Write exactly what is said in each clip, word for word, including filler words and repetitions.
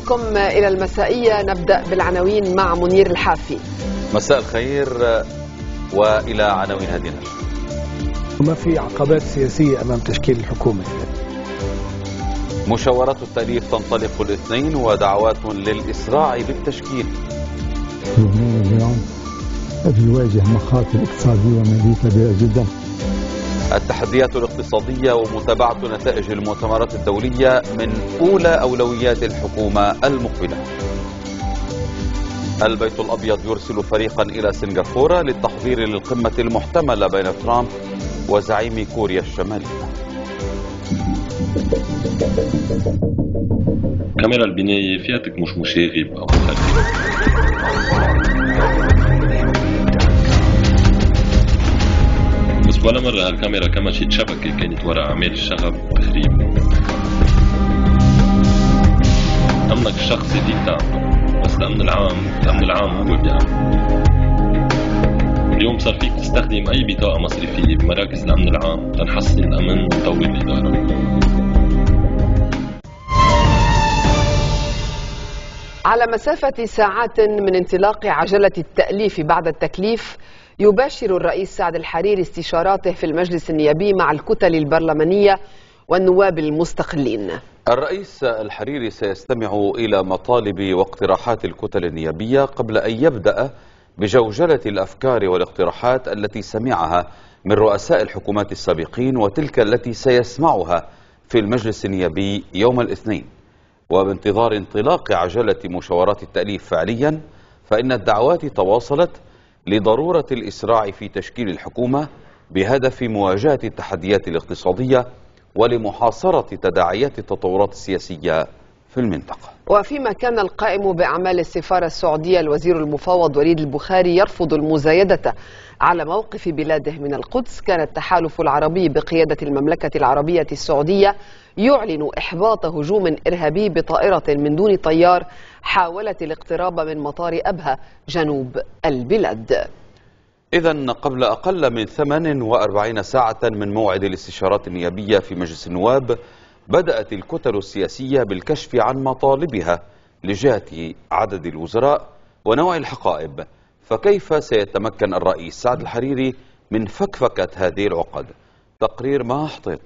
بكم إلى المسائية. نبدأ بالعناوين مع منير الحافي. مساء الخير وإلى عناوين هذه النشرة. ما في عقبات سياسية أمام تشكيل الحكومة. مشاورات التأليف تنطلق الاثنين ودعوات للإسراع بالتشكيل. لبنان اليوم يواجه مخاطر اقتصادية ومالية كبيرة جدا. التحديات الاقتصادية ومتابعة نتائج المؤتمرات الدولية من أولى أولويات الحكومة المقبلة. البيت الأبيض يرسل فريقا إلى سنغافورة للتحضير للقمة المحتملة بين ترامب وزعيم كوريا الشمالية. كاميرا البناية فيها مش مشاغب أو مخرب. بس ولا مرة هالكاميرا كمشت شبكة كانت وراء أعمال الشغب والتخريب. أمنك الشخصي دي بتعمله، بس الأمن العام الأمن العام هو بيعمل. اليوم صار فيك تستخدم أي بطاقة مصرفية بمراكز الأمن العام تنحسن الأمن وتطور الإدارة. على مسافة ساعات من انطلاق عجلة التأليف بعد التكليف، يباشر الرئيس سعد الحريري استشاراته في المجلس النيابي مع الكتل البرلمانية والنواب المستقلين. الرئيس الحريري سيستمع إلى مطالب واقتراحات الكتل النيابية قبل أن يبدأ بجوجلة الأفكار والاقتراحات التي سمعها من رؤساء الحكومات السابقين وتلك التي سيسمعها في المجلس النيابي يوم الاثنين. وبانتظار انطلاق عجلة مشاورات التأليف فعليا، فإن الدعوات تواصلت لضرورة الإسراع في تشكيل الحكومة بهدف مواجهة التحديات الاقتصادية ولمحاصرة تداعيات التطورات السياسية في المنطقة. وفيما كان القائم بأعمال السفارة السعودية الوزير المفوض وليد البخاري يرفض المزايدة على موقف بلاده من القدس، كان التحالف العربي بقيادة المملكة العربية السعودية يعلن إحباط هجوم إرهابي بطائرة من دون طيار حاولت الاقتراب من مطار أبها جنوب البلاد. إذن قبل أقل من ثمان وأربعين ساعة من موعد الاستشارات النيابية في مجلس النواب، بدأت الكتل السياسية بالكشف عن مطالبها لجهة عدد الوزراء ونوع الحقائب. فكيف سيتمكن الرئيس سعد الحريري من فكفكة هذه العقد؟ تقرير ما حطيت.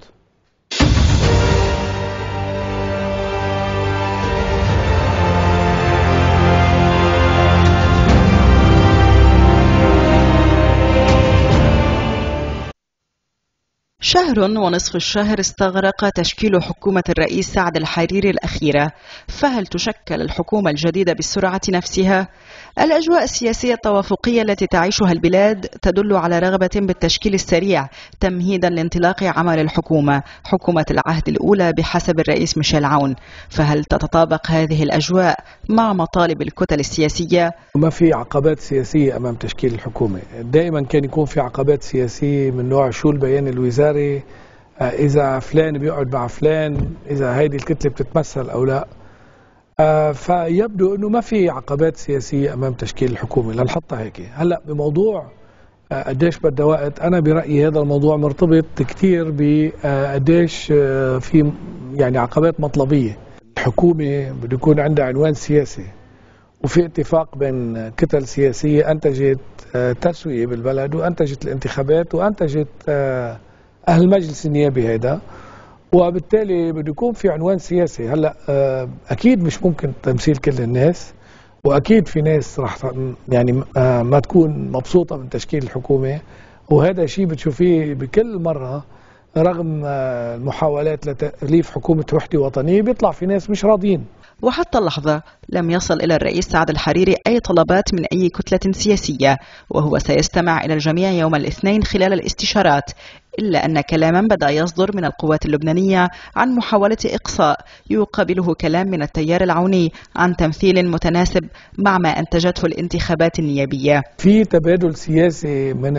شهر ونصف الشهر استغرق تشكيل حكومة الرئيس سعد الحريري الأخيرة، فهل تشكل الحكومة الجديدة بالسرعة نفسها؟ الأجواء السياسية التوافقية التي تعيشها البلاد تدل على رغبة بالتشكيل السريع تمهيدا لانطلاق عمل الحكومة، حكومة العهد الأولى بحسب الرئيس ميشيل عون. فهل تتطابق هذه الأجواء مع مطالب الكتل السياسية؟ ما في عقبات سياسية أمام تشكيل الحكومة. دائما كان يكون في عقبات سياسية من نوع شو البيان الوزاري، إذا فلان بيقعد مع فلان، إذا هيدي الكتلة بتتمثل أو لا. فيبدو أنه ما في عقبات سياسية أمام تشكيل الحكومة لنحطها هيك. هلأ بموضوع قديش بدها وقت، أنا برأيي هذا الموضوع مرتبط كتير بقديش في يعني عقبات مطلبية. الحكومة بده يكون عندها عنوان سياسي وفي اتفاق بين كتل سياسية أنتجت تسوية بالبلد وأنتجت الانتخابات وأنتجت أهل المجلس النيابي هيدا، وبالتالي بده يكون في عنوان سياسي. هلا أكيد مش ممكن تمثيل كل الناس، وأكيد في ناس راح يعني ما تكون مبسوطة من تشكيل الحكومة، وهذا شيء بتشوفيه بكل مرة رغم المحاولات لتأليف حكومة وحدة وطنية بيطلع في ناس مش راضيين. وحتى اللحظة لم يصل إلى الرئيس سعد الحريري أي طلبات من أي كتلة سياسية، وهو سيستمع إلى الجميع يوم الاثنين خلال الاستشارات، إلا أن كلاما بدأ يصدر من القوات اللبنانية عن محاولة إقصاء يقابله كلام من التيار العوني عن تمثيل متناسب مع ما أنتجته الانتخابات النيابية. في تبادل سياسي من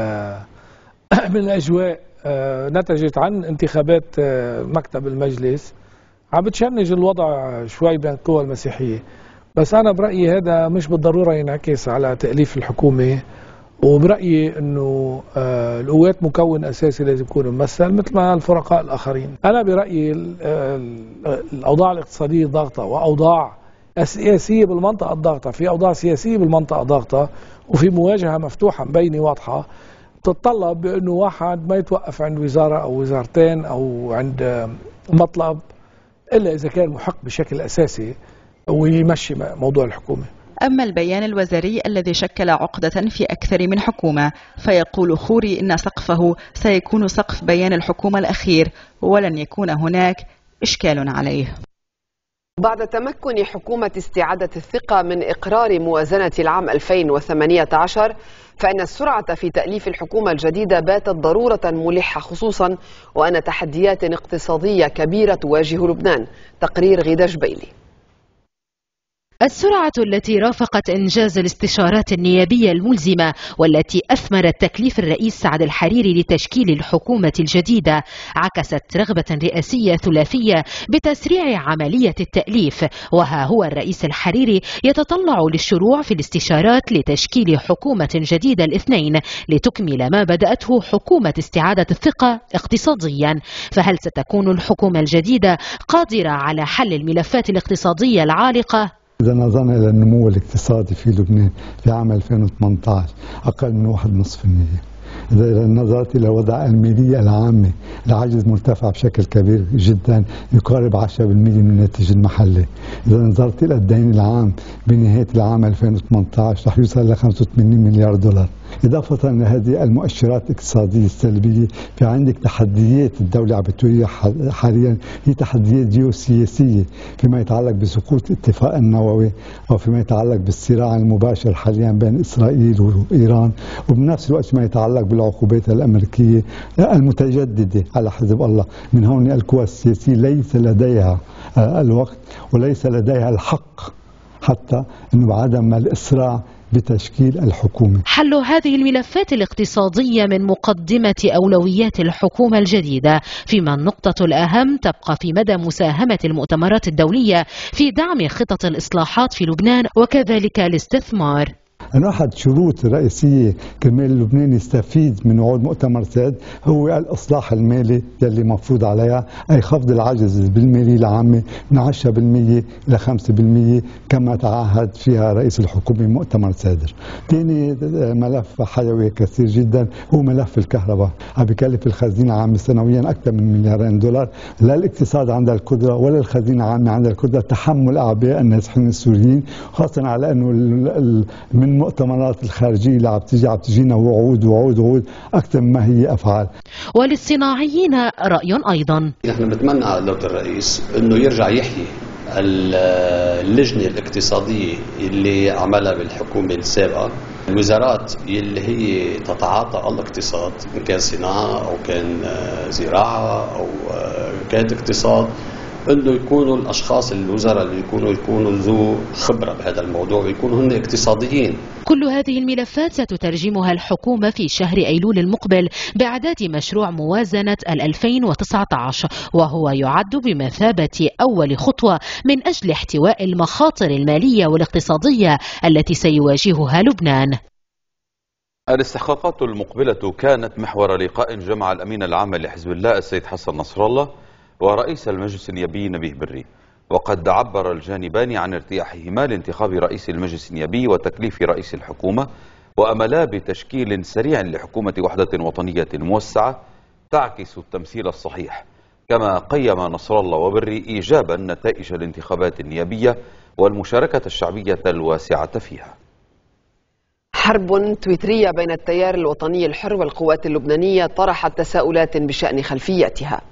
من الأجواء نتجت عن انتخابات مكتب المجلس عم بتشنج الوضع شوي بين القوى المسيحية، بس أنا برأيي هذا مش بالضرورة ينعكس على تأليف الحكومة. وبرأيي أنه القوات مكون أساسي لازم يكون ممثل مثل ما الفرقاء الآخرين. أنا برأيي الأوضاع الاقتصادية ضاغطة وأوضاع السياسية بالمنطقة الضاغطة، في أوضاع سياسية بالمنطقة ضاغطة وفي مواجهة مفتوحة مبينة واضحة تتطلب بأنه واحد ما يتوقف عند وزارة أو وزارتين أو عند مطلب إلا إذا كان محق بشكل أساسي ويمشي موضوع الحكومة. أما البيان الوزاري الذي شكل عقدة في أكثر من حكومة، فيقول خوري إن سقفه سيكون سقف بيان الحكومة الأخير ولن يكون هناك إشكال عليه. بعد تمكن حكومة استعادة الثقة من إقرار موازنة العام ألفين وثمانية عشر، فإن السرعة في تأليف الحكومة الجديدة باتت ضرورة ملحة، خصوصا وأن تحديات اقتصادية كبيرة تواجه لبنان. تقرير غيدة جبيلي. السرعة التي رافقت إنجاز الاستشارات النيابية الملزمة والتي أثمرت تكليف الرئيس سعد الحريري لتشكيل الحكومة الجديدة عكست رغبة رئاسية ثلاثية بتسريع عملية التأليف، وها هو الرئيس الحريري يتطلع للشروع في الاستشارات لتشكيل حكومة جديدة الاثنين لتكمل ما بدأته حكومة استعادة الثقة اقتصاديا. فهل ستكون الحكومة الجديدة قادرة على حل الملفات الاقتصادية العالقة؟ إذا نظرنا إلى النمو الاقتصادي في لبنان في عام ألفين وثمانية عشر أقل من واحد فاصلة خمسة بالمئة. إذا نظرت إلى وضع المالية العامة العجز مرتفع بشكل كبير جدا يقارب عشرة بالمئة من الناتج المحلي. إذا نظرت إلى الدين العام بنهاية العام ألفين وثمانية عشر رح يوصل ل خمسة وثمانين مليار دولار. إضافة لهذه المؤشرات الاقتصادية السلبية، في عندك تحديات الدولة عم بتواجهها حاليا، هي تحديات جيوسياسية فيما يتعلق بسقوط الاتفاق النووي أو فيما يتعلق بالصراع المباشر حاليا بين إسرائيل وإيران، وبنفس الوقت ما يتعلق بالعقوبات الأمريكية المتجددة على حزب الله. من هون القوى السياسية ليس لديها الوقت وليس لديها الحق حتى أنه بعدم الإسراع بتشكيل الحكومة. حل هذه الملفات الاقتصادية من مقدمة أولويات الحكومة الجديدة، فيما النقطة الأهم تبقى في مدى مساهمة المؤتمرات الدولية في دعم خطط الإصلاحات في لبنان وكذلك الاستثمار. أن أحد شروط رئيسية كرمال لبنان يستفيد من وعود مؤتمر سعد هو الإصلاح المالي يلي مفروض عليها، أي خفض العجز بالمالية العامة من عشرة بالمئة إلى خمسة بالمئة كما تعهد فيها رئيس الحكومة مؤتمر سادر. ثاني ملف حيوي كثير جدا هو ملف الكهرباء، عم بكلف الخزينة العامة سنويا أكثر من مليارين دولار. لا الاقتصاد عندها القدرة ولا الخزينة العامة عندها القدرة تحمل أعباء النازحين السوريين، خاصة على أنه من المؤتمرات الخارجية اللي عم تيجي عم تجينا وعود وعود وعود أكثر ما هي أفعال. وللصناعيين رأي أيضا. نحن بنتمنى على دولة الرئيس أنه يرجع يحيي اللجنة الاقتصادية اللي عملها بالحكومة السابقة، الوزارات اللي هي تتعاطى الاقتصاد، إن كان صناعة أو كان زراعة أو كانت اقتصاد، انه يكونوا الاشخاص الوزراء اللي يكونوا يكونوا ذو خبره بهذا الموضوع ويكونوا هن اقتصاديين. كل هذه الملفات ستترجمها الحكومه في شهر ايلول المقبل باعداد مشروع موازنه ألفين وتسعة عشر، وهو يعد بمثابه اول خطوه من اجل احتواء المخاطر الماليه والاقتصاديه التي سيواجهها لبنان. الاستحقاقات المقبله كانت محور لقاء جمع الامين العام لحزب الله السيد حسن نصر الله ورئيس المجلس النيابي نبيه بري، وقد عبر الجانبان عن ارتياحهما لانتخاب رئيس المجلس النيابي وتكليف رئيس الحكومة، وأملا بتشكيل سريع لحكومة وحدة وطنية موسعة تعكس التمثيل الصحيح. كما قيم نصر الله وبري إيجابا نتائج الانتخابات النيابية والمشاركة الشعبية الواسعة فيها. حرب تويترية بين التيار الوطني الحر والقوات اللبنانية طرحت تساؤلات بشأن خلفيتها.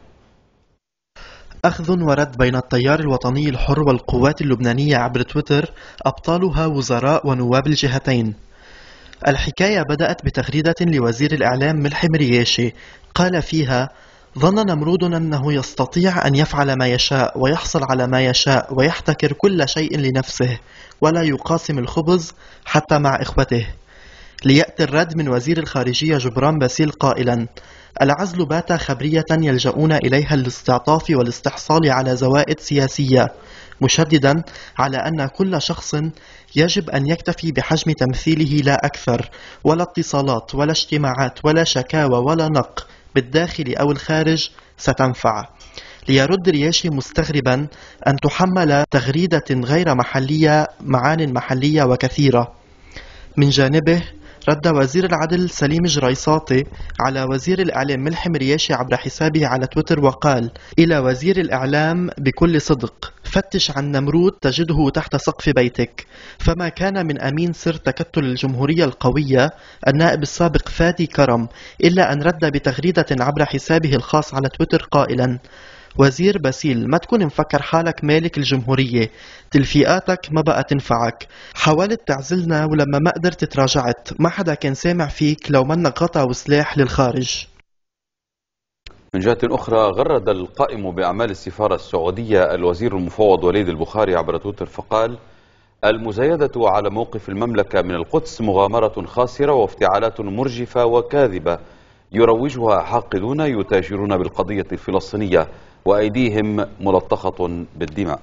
أخذ ورد بين التيار الوطني الحر والقوات اللبنانية عبر تويتر، أبطالها وزراء ونواب الجهتين. الحكاية بدأت بتغريدة لوزير الإعلام ملحم رياشي قال فيها: ظن نمرود أنه يستطيع أن يفعل ما يشاء ويحصل على ما يشاء ويحتكر كل شيء لنفسه ولا يقاسم الخبز حتى مع إخوته. ليأتي الرد من وزير الخارجية جبران باسيل قائلا: العزل بات خبرية يلجؤون إليها للاستعطاف والاستحصال على زوائد سياسية، مشددا على أن كل شخص يجب أن يكتفي بحجم تمثيله لا أكثر، ولا اتصالات ولا اجتماعات ولا شكاوى ولا نق بالداخل أو الخارج ستنفع. ليرد رياشي مستغربا أن تحمل تغريدة غير محلية معان محلية وكثيرة. من جانبه رد وزير العدل سليم جريصاطي على وزير الإعلام ملحم رياشي عبر حسابه على تويتر وقال: إلى وزير الإعلام بكل صدق، فتش عن نمرود تجده تحت سقف بيتك. فما كان من أمين سر تكتل الجمهورية القوية النائب السابق فادي كرم إلا أن رد بتغريدة عبر حسابه الخاص على تويتر قائلا: وزير باسيل، ما تكون مفكر حالك مالك الجمهورية، تلفيقاتك ما بقى تنفعك، حاولت تعزلنا ولما ما قدرت تراجعت، ما حدا كان سامع فيك لو منك غطا وسلاح للخارج. من جهة أخرى غرد القائم بأعمال السفارة السعودية الوزير المفوض وليد البخاري عبر تويتر فقال: المزايدة على موقف المملكة من القدس مغامرة خاسرة وافتعالات مرجفة وكاذبة يروجها حاقدون يتاجرون بالقضية الفلسطينية وأيديهم ملطخة بالدماء.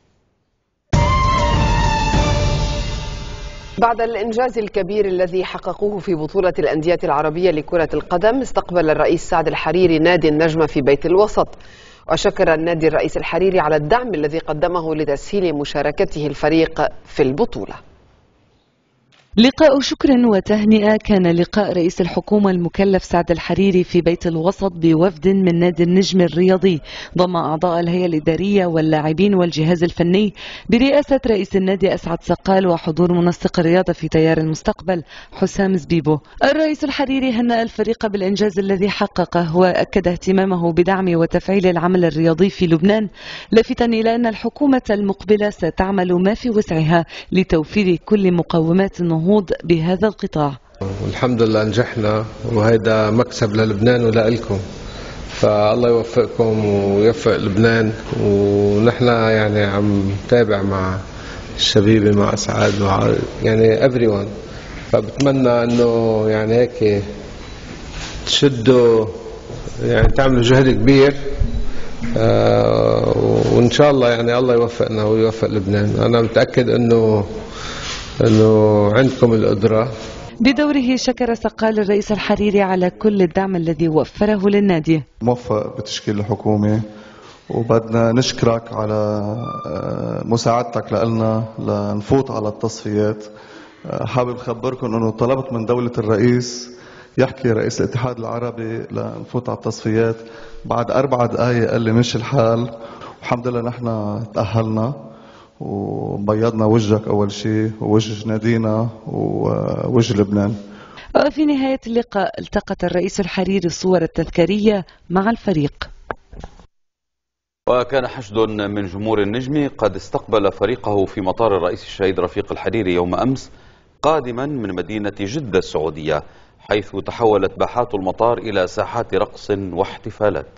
بعد الإنجاز الكبير الذي حققوه في بطولة الأندية العربية لكرة القدم، استقبل الرئيس سعد الحريري نادي النجمة في بيت الوسط، وشكر النادي الرئيس الحريري على الدعم الذي قدمه لتسهيل مشاركته الفريق في البطولة. لقاء شكر وتهنئة كان لقاء رئيس الحكومة المكلف سعد الحريري في بيت الوسط بوفد من نادي النجم الرياضي ضم أعضاء الهيئة الإدارية واللاعبين والجهاز الفني برئاسة رئيس النادي أسعد سقال وحضور منسق الرياضة في تيار المستقبل حسام زبيبو. الرئيس الحريري هنأ الفريق بالإنجاز الذي حققه وأكد اهتمامه بدعم وتفعيل العمل الرياضي في لبنان، لافتا إلى أن الحكومة المقبلة ستعمل ما في وسعها لتوفير كل مقومات النهوض بهذا القطاع. والحمد لله نجحنا، وهذا مكسب للبنان ولكم، فالله يوفقكم ويوفق لبنان. ونحن يعني عم نتابع مع الشبيبة مع أسعد مع يعني everyone، فبتمنى انه يعني هيك تشدوا يعني تعملوا جهد كبير، آه وان شاء الله يعني الله يوفقنا ويوفق لبنان. انا متأكد انه أنه عندكم القدرة. بدوره شكر سقال الرئيس الحريري على كل الدعم الذي وفره للنادي. موفق بتشكيل الحكومة، وبدنا نشكرك على مساعدتك لنا لنفوت على التصفيات. حابب خبركم أنه طلبت من دولة الرئيس يحكي رئيس الاتحاد العربي لنفوت على التصفيات. بعد أربع دقايق قال لي مش الحال، والحمد لله نحن تأهلنا وبيضنا وجهك أول شيء ووجه نادينا ووجه لبنان. وفي نهاية اللقاء التقط الرئيس الحريري الصور التذكارية مع الفريق. وكان حشد من جمهور النجم قد استقبل فريقه في مطار الرئيس الشهيد رفيق الحريري يوم أمس قادما من مدينة جدة السعودية، حيث تحولت باحات المطار إلى ساحات رقص واحتفالات.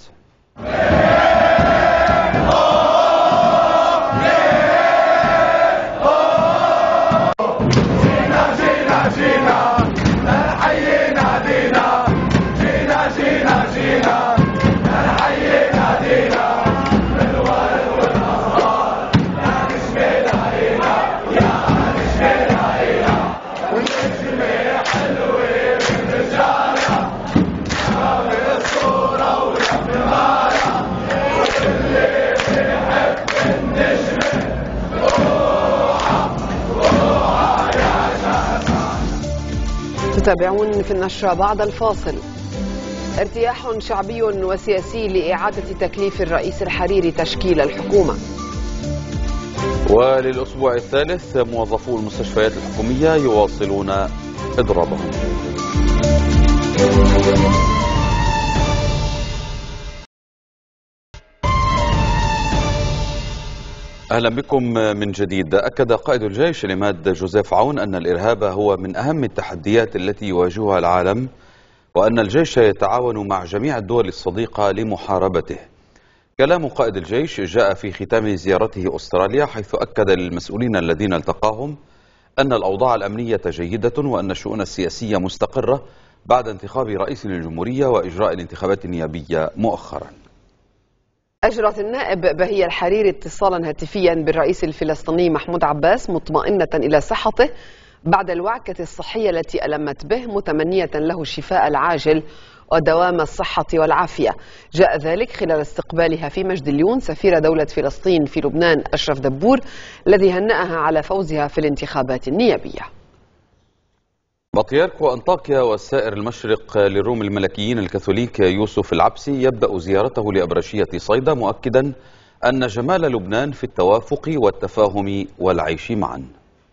تتابعون في النشرة بعد الفاصل. ارتياح شعبي وسياسي لإعادة تكليف الرئيس الحريري تشكيل الحكومة. وللأسبوع الثالث موظفو المستشفيات الحكومية يواصلون إضرابهم. أهلا بكم من جديد. أكد قائد الجيش العماد جوزيف عون أن الإرهاب هو من أهم التحديات التي يواجهها العالم، وأن الجيش يتعاون مع جميع الدول الصديقة لمحاربته. كلام قائد الجيش جاء في ختام زيارته أستراليا، حيث أكد للمسؤولين الذين التقاهم أن الأوضاع الأمنية جيدة وأن الشؤون السياسية مستقرة بعد انتخاب رئيس للجمهورية وإجراء الانتخابات النيابية مؤخرا. أجرت النائب بهية الحريري اتصالا هاتفيا بالرئيس الفلسطيني محمود عباس مطمئنة إلى صحته بعد الوعكة الصحية التي ألمت به، متمنية له الشفاء العاجل ودوام الصحة والعافية. جاء ذلك خلال استقبالها في مجدليون سفير دولة فلسطين في لبنان أشرف دبور الذي هنأها على فوزها في الانتخابات النيابية. بطريرك أنطاكيا والسائر المشرق للروم الملكيين الكاثوليك يوسف العبسي يبدأ زيارته لأبرشية صيدا مؤكدا أن جمال لبنان في التوافق والتفاهم والعيش معا.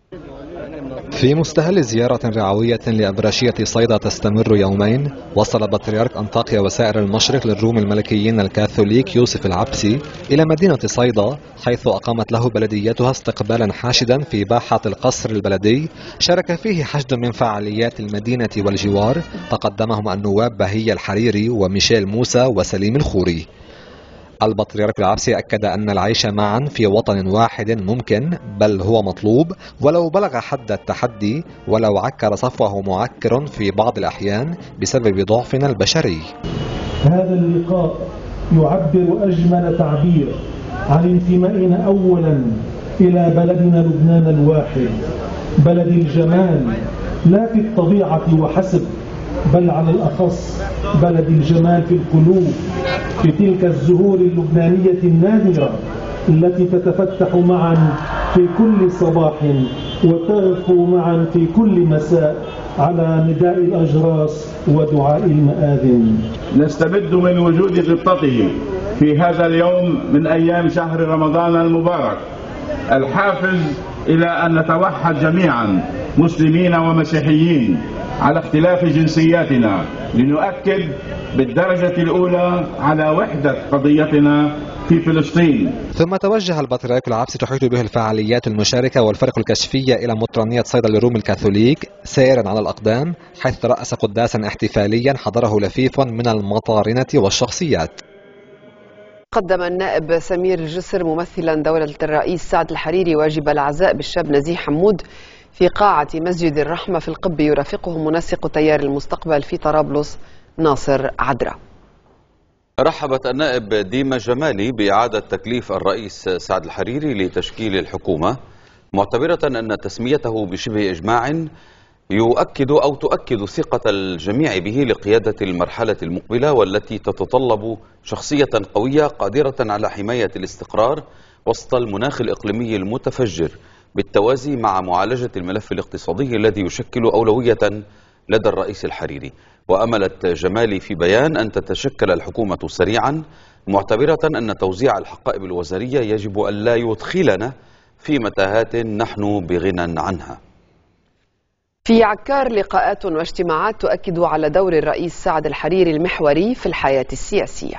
في مستهل زيارة رعوية لأبرشية صيدا تستمر يومين، وصل بطريرك أنطاكيا وسائر المشرق للروم الملكيين الكاثوليك يوسف العبسي إلى مدينة صيدا، حيث أقامت له بلديتها استقبالا حاشدا في باحة القصر البلدي شارك فيه حشد من فعاليات المدينة والجوار، تقدمهم النواب بهية الحريري وميشيل موسى وسليم الخوري. البطريرك العبسي أكد أن العيش معا في وطن واحد ممكن، بل هو مطلوب، ولو بلغ حد التحدي، ولو عكر صفوه معكر في بعض الأحيان بسبب ضعفنا البشري. هذا اللقاء يعبر أجمل تعبير عن انتمائنا أولا إلى بلدنا لبنان الواحد، بلد الجمال لا في الطبيعة وحسب، بل على الأخص بلد الجمال في القلوب، في تلك الزهور اللبنانية النادرة التي تتفتح معا في كل صباح وتغفو معا في كل مساء على نداء الأجراس ودعاء المآذن. نستمد من وجود غبطته في هذا اليوم من أيام شهر رمضان المبارك الحافز إلى أن نتوحد جميعا مسلمين ومسيحيين على اختلاف جنسياتنا لنؤكد بالدرجة الأولى على وحدة قضيتنا في فلسطين. ثم توجه البطريرك العبسي تحيط به الفعاليات المشاركة والفرق الكشفية إلى مطرانية صيدا للروم الكاثوليك سائرا على الأقدام، حيث ترأس قداسا احتفاليا حضره لفيف من المطارنة والشخصيات. قدم النائب سمير الجسر ممثلا دولة الرئيس سعد الحريري واجب العزاء بالشاب نزيه حمود في قاعة مسجد الرحمة في القب، يرافقه منسق تيار المستقبل في طرابلس ناصر عدرا. رحبت النائب ديما جمالي بإعادة تكليف الرئيس سعد الحريري لتشكيل الحكومة، معتبرة أن تسميته بشبه إجماع يؤكد أو تؤكد ثقة الجميع به لقيادة المرحلة المقبلة، والتي تتطلب شخصية قوية قادرة على حماية الاستقرار وسط المناخ الإقليمي المتفجر، بالتوازي مع معالجة الملف الاقتصادي الذي يشكل أولوية لدى الرئيس الحريري. وأملت جمالي في بيان أن تتشكل الحكومة سريعا، معتبرة أن توزيع الحقائب الوزارية يجب أن لا يدخلنا في متاهات نحن بغنى عنها. في عكار لقاءات واجتماعات تؤكد على دور الرئيس سعد الحريري المحوري في الحياة السياسية.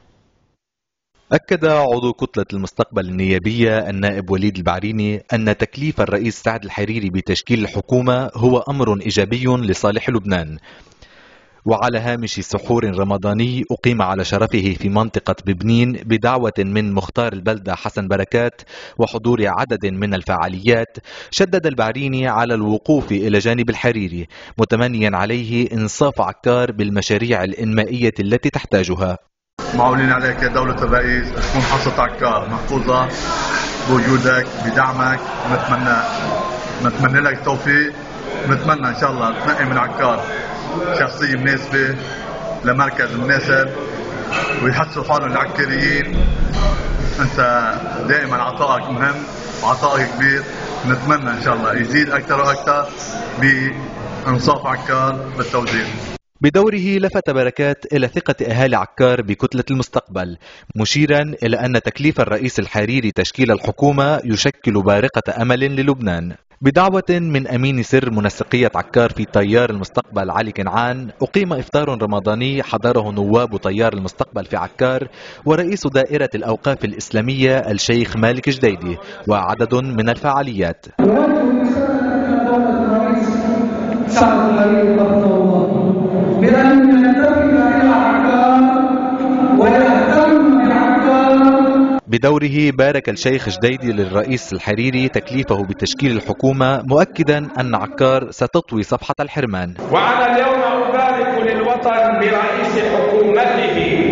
أكد عضو كتلة المستقبل النيابية النائب وليد البعريني أن تكليف الرئيس سعد الحريري بتشكيل الحكومة هو أمر إيجابي لصالح لبنان. وعلى هامش سحور رمضاني أقيم على شرفه في منطقة ببنين بدعوة من مختار البلدة حسن بركات وحضور عدد من الفعاليات، شدد البعريني على الوقوف إلى جانب الحريري، متمنيا عليه إنصاف عكار بالمشاريع الإنمائية التي تحتاجها. معولين عليك دولة الرئيس تكون حصة عكار محفوظة بوجودك بدعمك، ونتمنى نتمنى لك التوفيق، ونتمنى إن شاء الله تنقي من عكار شخصية مناسبة لمركز مناسب ويحسوا حالهم العكاريين. أنت دائما عطائك مهم وعطائك كبير، نتمنى إن شاء الله يزيد أكثر وأكثر بإنصاف عكار بالتوزيع. بدوره لفت بركات إلى ثقة أهالي عكار بكتلة المستقبل، مشيرا إلى أن تكليف الرئيس الحريري تشكيل الحكومة يشكل بارقة أمل للبنان. بدعوة من أمين سر منسقية عكار في تيار المستقبل علي كنعان، أقيم إفطار رمضاني حضره نواب تيار المستقبل في عكار ورئيس دائرة الأوقاف الإسلامية الشيخ مالك جديدي وعدد من الفعاليات. بأن ينتمي إلى عكار ويهتم بعكار. بدوره بارك الشيخ جديدي للرئيس الحريري تكليفه بتشكيل الحكومة، مؤكدا أن عكار ستطوي صفحة الحرمان. وأنا اليوم أبارك للوطن برئيس حكومته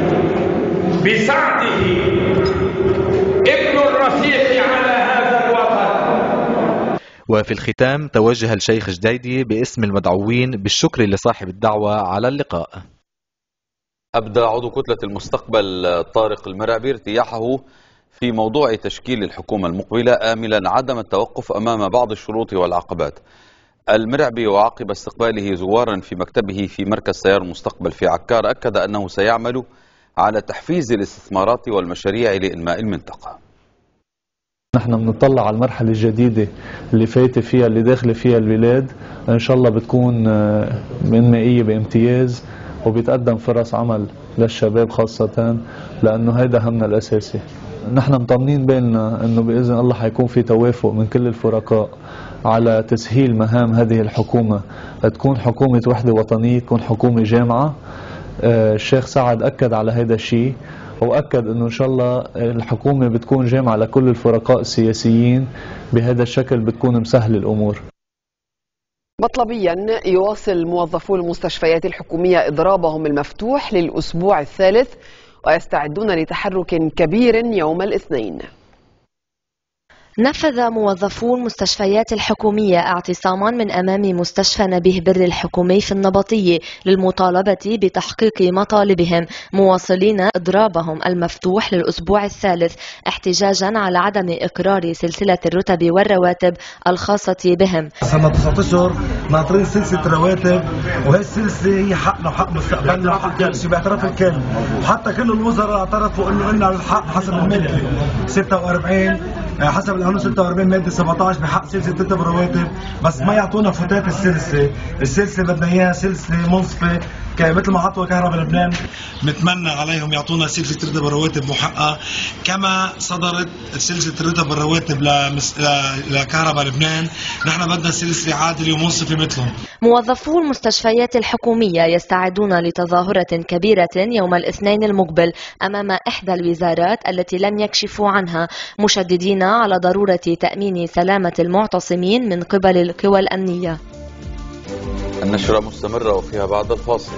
بسعده ابن الرفيق على هذا الوطن. وفي الختام توجه الشيخ جديدي باسم المدعوين بالشكر لصاحب الدعوة على اللقاء. أبدى عضو كتلة المستقبل طارق المرعبي ارتياحه في موضوع تشكيل الحكومة المقبلة، آملا عدم التوقف أمام بعض الشروط والعقبات. المرعبي وعقب استقباله زوارا في مكتبه في مركز سيار المستقبل في عكار أكد أنه سيعمل على تحفيز الاستثمارات والمشاريع لإنماء المنطقة. نحن بنطلع على المرحلة الجديدة اللي فايتة فيها اللي داخلة فيها البلاد، إن شاء الله بتكون إنمائية بامتياز وبيتقدم فرص عمل للشباب خاصة، لأنه هذا همنا الأساسي. نحن مطمنين بيننا أنه بإذن الله حيكون في توافق من كل الفرقاء على تسهيل مهام هذه الحكومة، تكون حكومة وحدة وطنية، تكون حكومة جامعة. الشيخ سعد أكد على هذا الشيء، وأكد أنه إن شاء الله الحكومة بتكون جامعة لكل الفرقاء السياسيين، بهذا الشكل بتكون مسهل الأمور. مطلبيا يواصل موظفو المستشفيات الحكومية إضرابهم المفتوح للأسبوع الثالث، ويستعدون لتحرك كبير يوم الاثنين. نفذ موظفو المستشفيات الحكومية اعتصاما من أمام مستشفى نبيه بر الحكومي في النبطية للمطالبة بتحقيق مطالبهم، مواصلين إضرابهم المفتوح للأسبوع الثالث احتجاجا على عدم إقرار سلسلة الرتب والرواتب الخاصة بهم. صرنا تسعة أشهر ناطرين سلسلة رواتب، وهي السلسلة هي حقنا وحق مستقبلنا وحق كل شيء باعتراف الكل، وحتى كل الوزراء اعترفوا انه لنا الحق حسب المادة ستة وأربعين، حسب القانون ستة وأربعين مادة سبعة عشر بحق سلسلة رتب الرواتب، بس ما يعطونا فتات السلسلة. السلسلة بدنا اياها سلسلة منصفة مثل ما عطوا كهرباء لبنان. نتمنى عليهم يعطونا سلسلة رتب الرواتب محققة كما صدرت سلسلة رتب الرواتب لكهرباء لبنان. نحن بدنا سلسلة عادلة ومنصفة مثلهم. موظفو المستشفيات الحكومية يستعدون لتظاهرة كبيرة يوم الاثنين المقبل أمام إحدى الوزارات التي لم يكشفوا عنها، مشددين على ضرورة تأمين سلامة المعتصمين من قبل القوى الأمنية. النشرة مستمرة وفيها بعد الفاصل.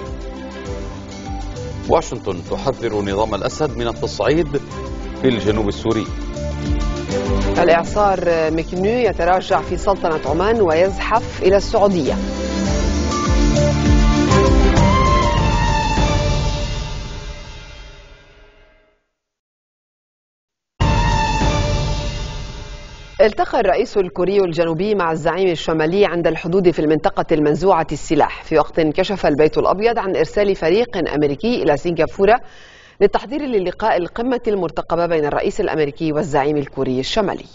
واشنطن تحذر نظام الأسد من التصعيد في الجنوب السوري. الإعصار مكنو يتراجع في سلطنة عمان ويزحف إلى السعودية. التقى الرئيس الكوري الجنوبي مع الزعيم الشمالي عند الحدود في المنطقة المنزوعة السلاح، في وقت كشف البيت الأبيض عن إرسال فريق أمريكي إلى سنغافورة للتحضير للقاء القمة المرتقبة بين الرئيس الأمريكي والزعيم الكوري الشمالي.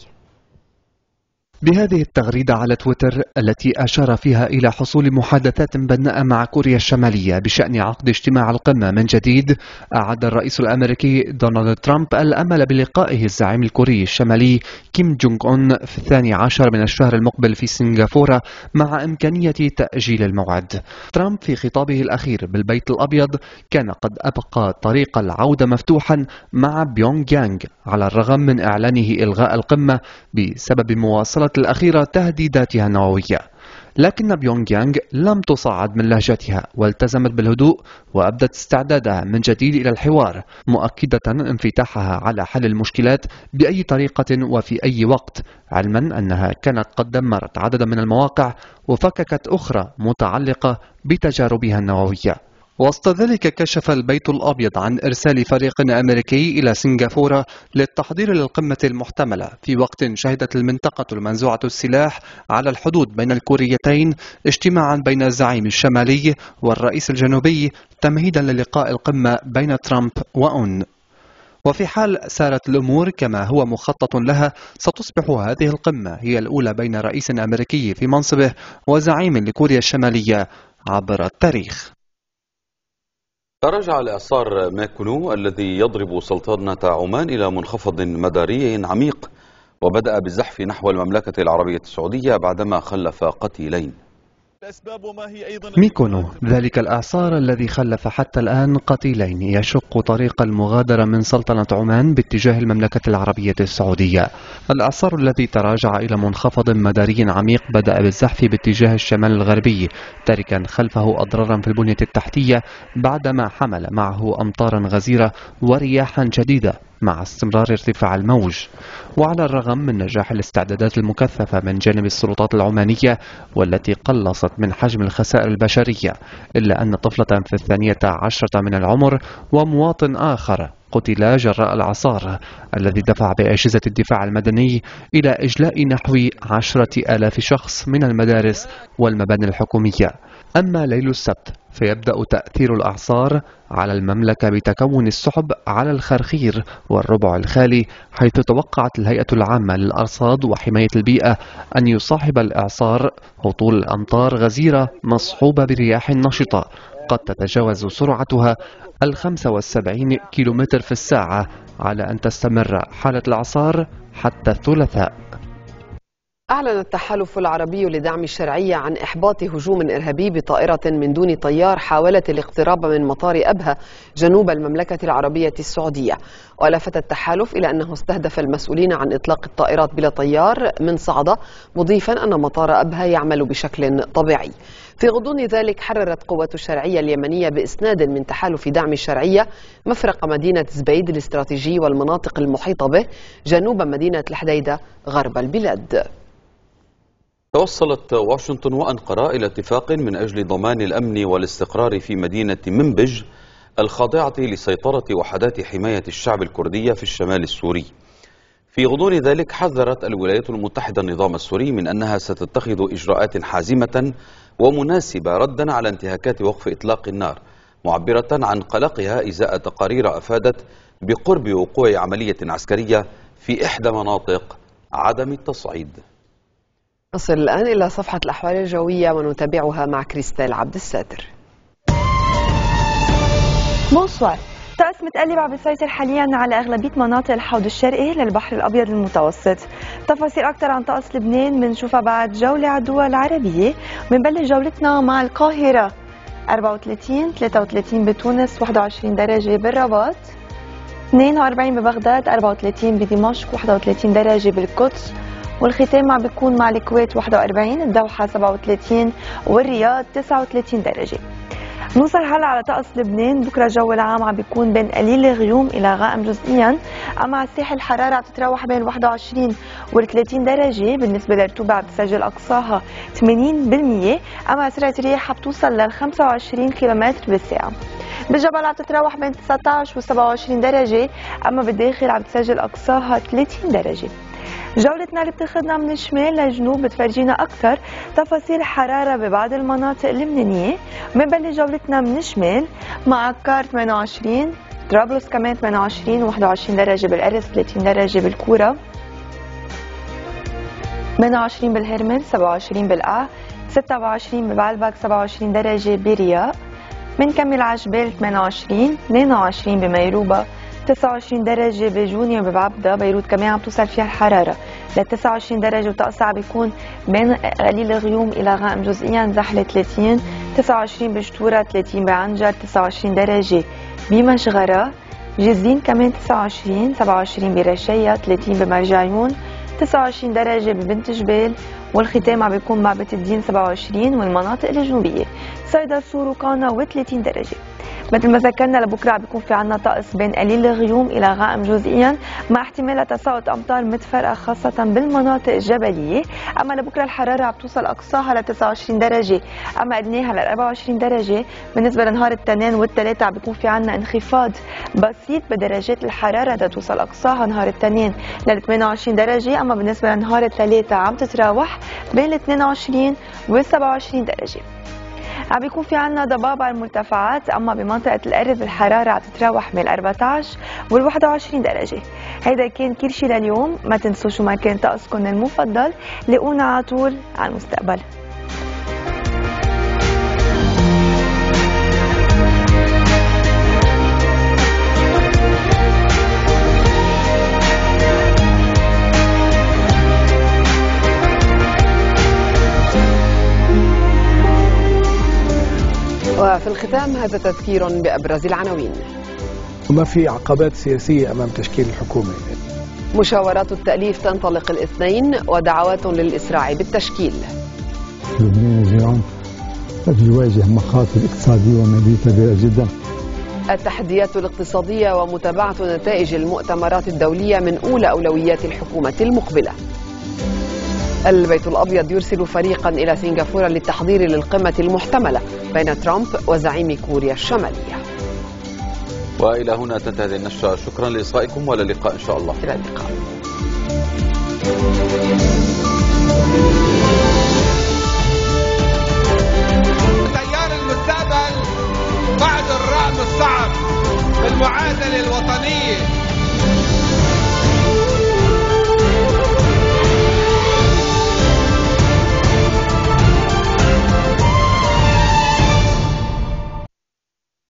بهذه التغريدة على تويتر التي أشار فيها إلى حصول محادثات بناءة مع كوريا الشمالية بشأن عقد اجتماع القمة من جديد، أعد الرئيس الأمريكي دونالد ترامب الأمل بلقائه الزعيم الكوري الشمالي كيم جونغ أون في الثاني عشر من الشهر المقبل في سنغافورة مع إمكانية تأجيل الموعد. ترامب في خطابه الأخير بالبيت الأبيض كان قد أبقى طريق العودة مفتوحا مع بيونغ يانغ على الرغم من إعلانه إلغاء القمة بسبب مواصلة الأخيرة تهديداتها النووية، لكن بيونغ يانغ لم تصعد من لهجتها والتزمت بالهدوء وأبدت استعدادها من جديد إلى الحوار، مؤكدة انفتاحها على حل المشكلات بأي طريقة وفي أي وقت، علما أنها كانت قد دمرت عددا من المواقع وفككت أخرى متعلقة بتجاربها النووية. وسط ذلك كشف البيت الأبيض عن إرسال فريق أمريكي إلى سنغافورة للتحضير للقمة المحتملة، في وقت شهدت المنطقة المنزوعة السلاح على الحدود بين الكوريتين اجتماعا بين الزعيم الشمالي والرئيس الجنوبي تمهيدا للقاء القمة بين ترامب وأون. وفي حال سارت الأمور كما هو مخطط لها، ستصبح هذه القمة هي الأولى بين رئيس أمريكي في منصبه وزعيم لكوريا الشمالية عبر التاريخ. تراجع الإعصار ماكونو الذي يضرب سلطنة عمان إلى منخفض مداري عميق، وبدأ بالزحف نحو المملكة العربية السعودية بعدما خلف قتيلين. ميكونو، ذلك الإعصار الذي خلف حتى الآن قتيلين، يشق طريق المغادرة من سلطنة عمان باتجاه المملكة العربية السعودية. الإعصار الذي تراجع إلى منخفض مداري عميق بدأ بالزحف باتجاه الشمال الغربي، تاركا خلفه أضرارا في البنية التحتية بعدما حمل معه أمطارا غزيرة ورياحا شديدة مع استمرار ارتفاع الموج. وعلى الرغم من نجاح الاستعدادات المكثفة من جانب السلطات العمانية والتي قلصت من حجم الخسائر البشرية، إلا أن طفلة في الثانية عشرة من العمر ومواطن آخر قتلا جراء الإعصار الذي دفع بأجهزة الدفاع المدني إلى إجلاء نحو عشرة آلاف شخص من المدارس والمباني الحكومية. أما ليل السبت فيبدأ تأثير الإعصار على المملكة بتكون السحب على الخرخير والربع الخالي، حيث توقعت الهيئة العامة للأرصاد وحماية البيئة أن يصاحب الإعصار هطول الأمطار غزيرة مصحوبة برياح نشطة قد تتجاوز سرعتها الخمسة والسبعين كيلومتر في الساعة، على أن تستمر حالة الإعصار حتى الثلاثاء. أعلن التحالف العربي لدعم الشرعية عن إحباط هجوم إرهابي بطائرة من دون طيار حاولت الاقتراب من مطار أبها جنوب المملكة العربية السعودية. ولفت التحالف إلى أنه استهدف المسؤولين عن إطلاق الطائرات بلا طيار من صعدة، مضيفا أن مطار أبها يعمل بشكل طبيعي. في غضون ذلك حررت قوات الشرعية اليمنية بإسناد من تحالف دعم الشرعية مفرق مدينة زبيد الاستراتيجي والمناطق المحيطة به جنوب مدينة الحديدة غرب البلاد. توصلت واشنطن وأنقرة إلى اتفاق من أجل ضمان الأمن والاستقرار في مدينة منبج الخاضعة لسيطرة وحدات حماية الشعب الكردية في الشمال السوري. في غضون ذلك حذرت الولايات المتحدة النظام السوري من أنها ستتخذ إجراءات حازمة ومناسبة ردا على انتهاكات وقف إطلاق النار، معبرة عن قلقها إزاء تقارير أفادت بقرب وقوع عملية عسكرية في إحدى مناطق عدم التصعيد. نصل الآن إلى صفحة الأحوال الجوية ونتابعها مع كريستال عبد الساتر. بونسوار. طقس متقلب عم بيسيطر حاليا على أغلبية مناطق الحوض الشرقي للبحر الأبيض المتوسط. تفاصيل أكثر عن طقس لبنان بنشوفها بعد جولة على الدول العربية. بنبلش جولتنا مع القاهرة أربعة وثلاثين ثلاثة وثلاثين بتونس واحد وعشرين درجة بالرباط، اثنين وأربعين ببغداد، أربعة وثلاثين بدمشق، واحد وثلاثين درجة بالقدس، والختام عم بيكون مع الكويت واحد وأربعين، الدوحة سبعة وثلاثين والرياض تسعة وثلاثين درجة. نوصل هلا على طقس لبنان. بكره الجو العام عم بيكون بين قليل الغيوم الى غائم جزئيا، اما على الساحل الحراره عم تتراوح بين واحد وعشرين و ثلاثين درجه، بالنسبه للرطوبه عم تسجل اقصاها ثمانين بالمئة، اما سرعه الرياح عم توصل لل خمسة وعشرين كيلومتر بالساعه. بالجبل عم تتراوح بين تسعة عشر و سبعة وعشرين درجه، اما بالداخل عم تسجل اقصاها ثلاثين درجه. جولتنا اللي بتاخذنا من الشمال للجنوب بتفرجينا اكثر تفاصيل حراره ببعض المناطق اللبنانيه. بنبلش جولتنا من الشمال مع عكار ثمانية وعشرين، طرابلس كمان ثمانية وعشرين وواحد وعشرين درجه بالأرز، ثلاثين درجه بالكوره، ثمانية وعشرين بالهرمل، سبعة وعشرين بالقاع، ستة وعشرين ببعلبك، سبعة وعشرين درجه برياء. بنكمل على جبال ثمانية وعشرين، اثنين وعشرين بميروبه، تسعة وعشرين درجة بجونيا وببعبدة. بيروت كمان عم توصل فيها الحرارة ل تسعة وعشرين درجة، وطقسها عم بيكون بين قليل الغيوم إلى غائم جزئيا، زحلة ثلاثين، تسعة وعشرين بشتورة، ثلاثين بعنجر، تسعة وعشرين درجة بمشغرة، جزين كمان تسعة وعشرين، سبعة وعشرين برشية، ثلاثين بمرجعيون، تسعة وعشرين درجة ببنت جبال، والختام عم بيكون مع بيت الدين سبعة وعشرين، والمناطق الجنوبية صيدا سور وقانا وثلاثين درجة. مثل ما ذكرنا لبكره عم بيكون في عنا طقس بين قليل الغيوم الى غائم جزئيا مع احتمال تساقط امطار متفرقه خاصه بالمناطق الجبليه. اما لبكره الحراره عم توصل اقصاها ل تسعة وعشرين درجه، اما ادناها ل أربعة وعشرين درجه. بالنسبه لنهار الاثنين والثلاثاء عم بيكون في عنا انخفاض بسيط بدرجات الحراره توصل اقصاها نهار الاثنين ل ثمانية وعشرين درجه، اما بالنسبه لنهار الثلاثاء عم تتراوح بين اثنين وعشرين و سبعة وعشرين درجه. عم بيكون في عنا ضباب على المرتفعات، اما بمنطقه القرب الحراره عم تتراوح من أربعة عشر وال واحد وعشرين درجه. هيدا كان كل شيء لليوم، ما تنسوا شو ما كان طقسكم المفضل. لاقونا على طول على المستقبل. وفي الختام هذا تذكير بأبرز العناوين. وما في عقبات سياسية أمام تشكيل الحكومة. مشاورات التأليف تنطلق الاثنين ودعوات للإسراع بالتشكيل. لبنان اليوم بيواجه مخاطر اقتصادية ومالية كبيرة جدا. التحديات الاقتصادية ومتابعة نتائج المؤتمرات الدولية من أولى أولويات الحكومة المقبلة. البيت الأبيض يرسل فريقا إلى سنغافورة للتحضير للقمة المحتملة بين ترامب وزعيم كوريا الشمالية. وإلى هنا تنتهي هذه النشرة، شكرا لإصغائكم وإلى اللقاء إن شاء الله. إلى اللقاء.